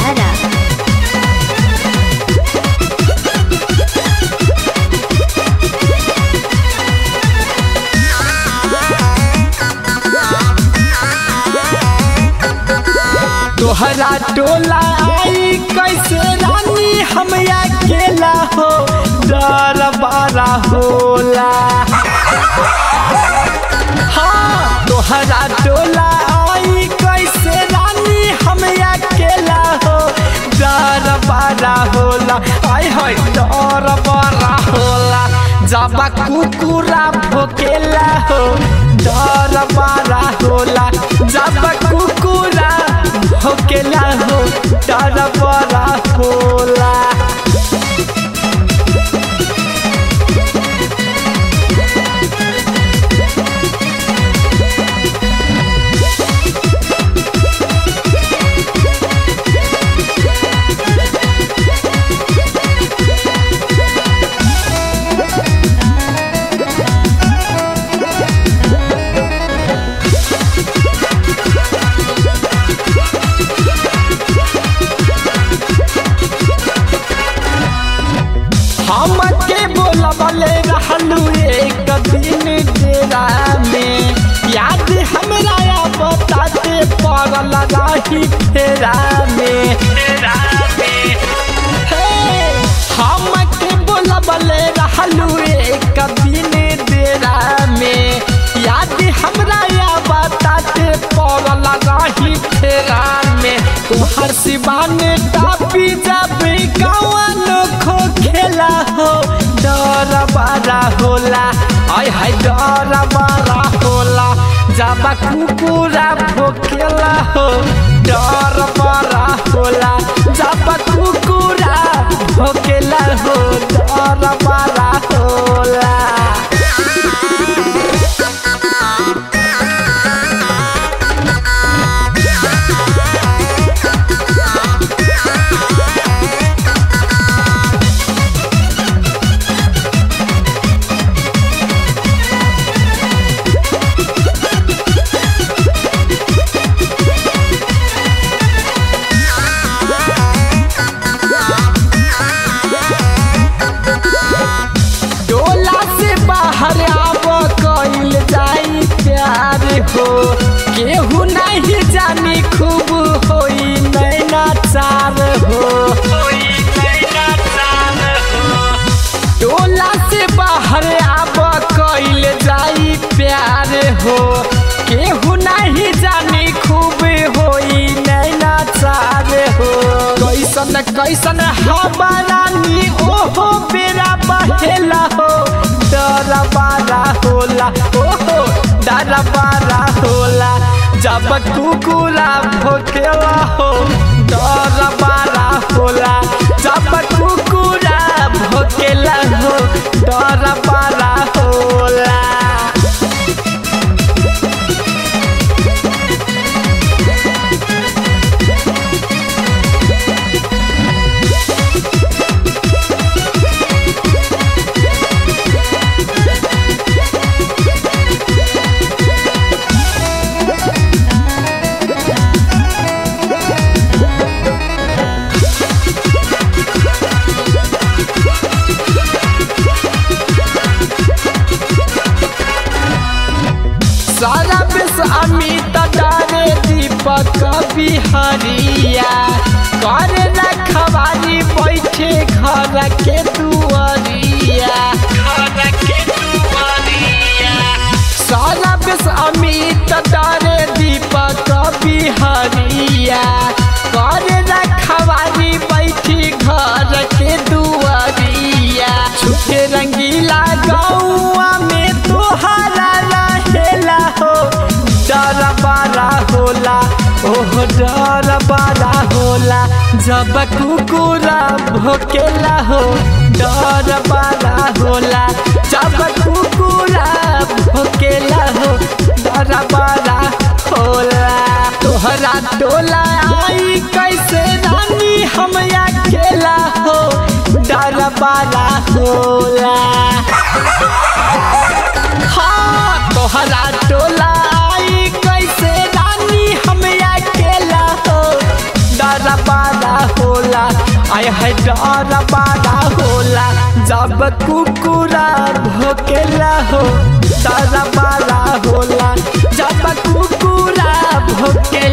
Ara. तोहरा टोला आई कैसे रानी हम अकेला हो डर बारा होला। हाँ तोहरा टोला आई कैसे रानी हम अकेला हो डर बारा होला। आई है डर बारा होला जब कुकुरा भोकेला हो डर बारा होला। जब कुकुरा भोकेला हो डर बारा होला। हमके बोलबले रहलू एक दिन डेरा में याद हमरा बताते पड़ल रही फेरा में। हमके बोलबले रहलू एक दिन डेरा में याद हमरा बताते पड़ल रही फेरा में। तुहर सिवान टापी जाबे गावन खो खेला हो डर बारा होला। आय हाय डर बारा होला जब कुकुरा भोकेला हो डर बारा होला। जब कुकुरा भोकेला हो डर बारा होला। हो केहू नहीं जानी खूब होई नैना चार हो। टोला से बाहर आब कइल जाई प्यार हो केहू नहीं जानी खूब होई नैना चार हो। कैसन कैसन हमारानी ओहो बेरा बहेला हो डर बारा होला। ओहो डर बारा होला जब कुकुरा भोकेला हो डर बारा होला। जब कुकुरा भोकेला हो डर बारा होला। सारा विश्व अमित डारे दीपक बिहारिया कर रखवारी बैठे घर के दुआरिया। सारा विश्व अमित डारे दीपक बिहारिया कर रखवारी बैठी घर के दुआरिया। छुटे रंगीला गौआ में तोहरा रहेला हो डर बारा होला। ओह डर बारा होला जब कुकुरा भोकेला हो डर बारा होला। जब कुकुरा भोकेला हो डर बारा होला। तोहरा टोला आई कैसे रानी हम अकेला हो डर बारा होला। हाँ तोहरा टोला आई कैसे रानी हम अकेला हो डर बारा आय है डर बड़ा होला जब कुकुरा भोकेला हो, डर बड़ा होला जब कुकुरा भोके